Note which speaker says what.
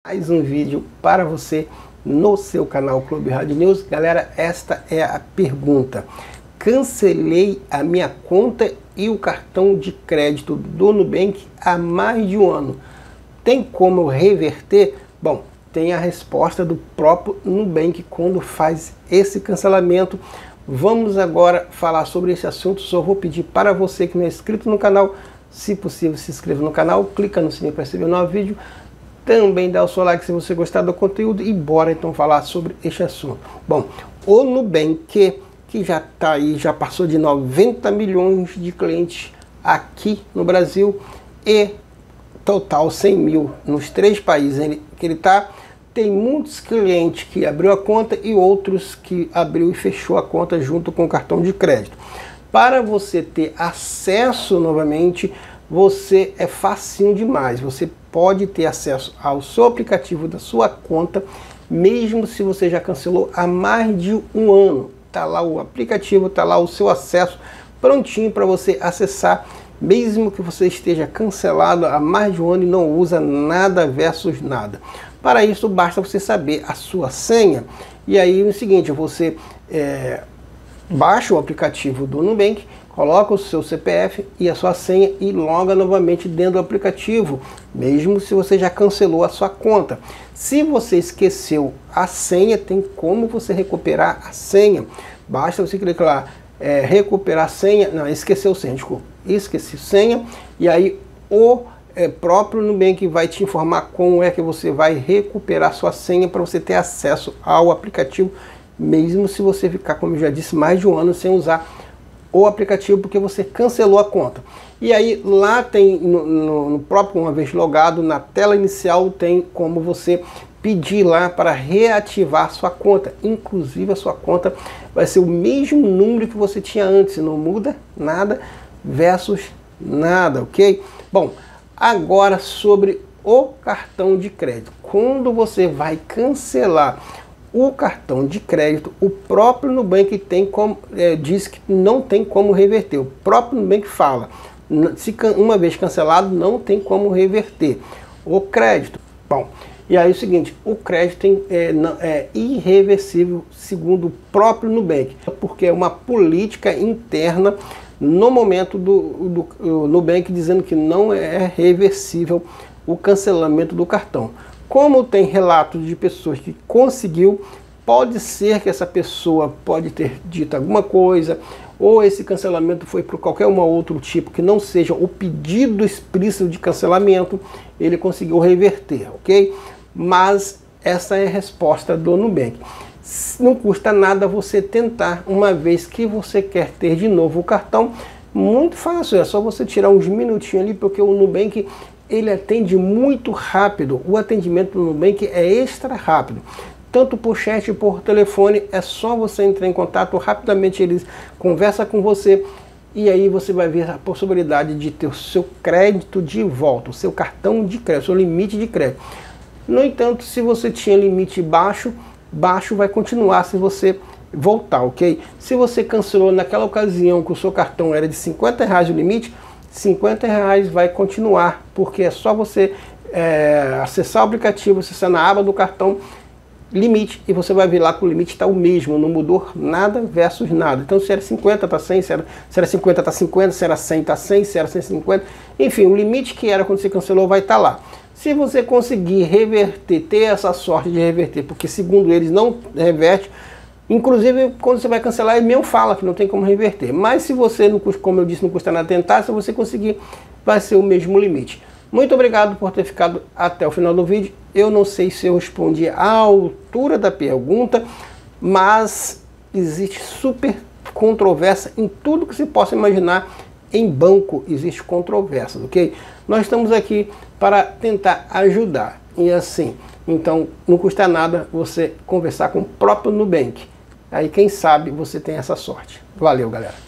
Speaker 1: Mais um vídeo para você no seu canal Clube Hard News. Galera, esta é a pergunta. Cancelei a minha conta e o cartão de crédito do Nubank há mais de um ano. Tem como eu reverter? Bom, tem a resposta do próprio Nubank quando faz esse cancelamento. Vamos agora falar sobre esse assunto. Só vou pedir para você que não é inscrito no canal, se possível, se inscreva no canal, clica no sininho para receber um novo vídeo. Também dá o seu like se você gostar do conteúdo e bora então falar sobre este assunto. Bom, o Nubank, que já está aí, já passou de 90 milhões de clientes aqui no Brasil e total 100 mil nos 3 países que ele está. Tem muitos clientes que abriu a conta e outros que abriu e fechou a conta junto com o cartão de crédito. Para você ter acesso novamente, você é facinho demais. Você pode ter acesso ao seu aplicativo da sua conta, mesmo se você já cancelou há mais de um ano. Tá lá o aplicativo, tá lá o seu acesso prontinho para você acessar, mesmo que você esteja cancelado há mais de um ano e não usa nada versus nada. Para isso, basta você saber a sua senha. E aí é o seguinte, você baixa o aplicativo do Nubank, coloca o seu CPF e a sua senha e loga novamente dentro do aplicativo, mesmo se você já cancelou a sua conta. Se você esqueceu a senha, tem como você recuperar a senha. Basta você clicar lá, recuperar a senha, não, esqueceu a senha, desculpa, esqueci a senha, e aí o próprio Nubank vai te informar como é que você vai recuperar sua senha para você ter acesso ao aplicativo, mesmo se você ficar, como eu já disse, mais de um ano sem usar o aplicativo porque você cancelou a conta. E aí lá tem no próprio, uma vez logado, na tela inicial tem como você pedir lá para reativar sua conta. Inclusive a sua conta vai ser o mesmo número que você tinha antes, não muda nada versus nada, ok? Bom, agora sobre o cartão de crédito. Quando você vai cancelar o cartão de crédito, o próprio Nubank tem como, diz que não tem como reverter. O próprio Nubank fala, se uma vez cancelado, não tem como reverter o crédito. Bom, e aí é o seguinte, o crédito é irreversível, segundo o próprio Nubank, porque é uma política interna no momento do Nubank, dizendo que não é reversível o cancelamento do cartão. Como tem relatos de pessoas que conseguiu, pode ser que essa pessoa pode ter dito alguma coisa, ou esse cancelamento foi por qualquer outro tipo que não seja o pedido explícito de cancelamento, ele conseguiu reverter, ok? Mas essa é a resposta do Nubank. Não custa nada você tentar, uma vez que você quer ter de novo o cartão, muito fácil, é só você tirar uns minutinhos ali, porque o Nubank ele atende muito rápido. O atendimento do Nubank é extra rápido, tanto por chat por telefone. É só você entrar em contato, rapidamente eles conversam com você e aí você vai ver a possibilidade de ter o seu crédito de volta, o seu cartão de crédito, o seu limite de crédito. No entanto, se você tinha limite baixo vai continuar se você voltar, ok? Se você cancelou naquela ocasião que o seu cartão era de R$50 o limite, R$50 vai continuar, porque é só você acessar o aplicativo, acessar na aba do cartão limite e você vai ver lá que o limite está o mesmo, não mudou nada versus nada. Então se era 50 está 100, se era 50 está 50, se era 100 está 100, se era 150, enfim, o limite que era quando você cancelou vai estar lá. Se você conseguir reverter, ter essa sorte de reverter, porque segundo eles não reverte, inclusive quando você vai cancelar ele mesmo fala que não tem como reverter, mas se você, como eu disse, não custa nada tentar, se você conseguir vai ser o mesmo limite. Muito obrigado por ter ficado até o final do vídeo. Eu não sei se eu respondi à altura da pergunta, mas existe super controvérsia em tudo que se possa imaginar. Em banco existe controvérsia, ok? Nós estamos aqui para tentar ajudar e assim, então não custa nada você conversar com o próprio Nubank. Aí quem sabe você tem essa sorte. Valeu, galera.